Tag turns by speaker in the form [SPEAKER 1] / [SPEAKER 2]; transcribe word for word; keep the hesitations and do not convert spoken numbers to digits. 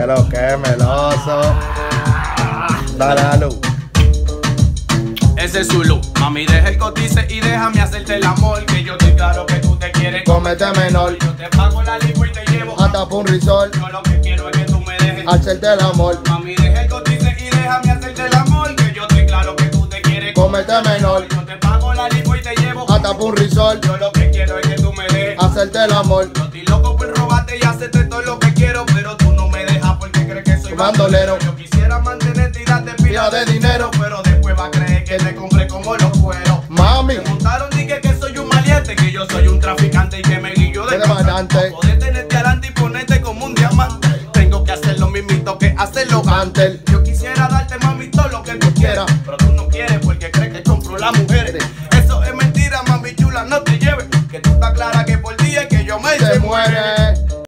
[SPEAKER 1] Que lo que meloso. Dale a luz.
[SPEAKER 2] Ese es su look. Mami, deja el cotice y déjame hacerte el amor. Que yo estoy claro que tú te quieres
[SPEAKER 1] Comete menor.
[SPEAKER 2] Yo te pago la lipo y te llevo
[SPEAKER 1] Hasta por un resort.
[SPEAKER 2] Yo lo que quiero es que tú me dejes
[SPEAKER 1] hacerte el amor.
[SPEAKER 2] Mami, deja el cotice y déjame hacerte el amor. Que yo estoy claro que tú te quieres
[SPEAKER 1] Comete menor.
[SPEAKER 2] Yo te pago la lipo y te llevo
[SPEAKER 1] Hasta por un resort.
[SPEAKER 2] Yo lo que quiero es que tú me dejes
[SPEAKER 1] hacerte el amor.
[SPEAKER 2] Yo estoy loco por robarte y hacerte todo lo que quiero, pero tú no me dejas porque crees que soy
[SPEAKER 1] bandolero.
[SPEAKER 2] Yo quisiera mantenerte y darte pila de dinero, pero después va a creer que te compré como los cueros.
[SPEAKER 1] Mami,
[SPEAKER 2] me montaron dije que soy un maleante, que yo soy un traficante y que me guillo de
[SPEAKER 1] demandante.
[SPEAKER 2] Poder tenerte adelante y ponerte como un diamante. Tengo que hacer lo mismito que hacerlo antes. Yo quisiera darte mami todo lo que tú quieras, pero tú no quieres porque crees que compro las mujeres. Eso es mentira, mami chula, no te lleves, que tú estás clara que por ti es que yo me
[SPEAKER 1] se muere.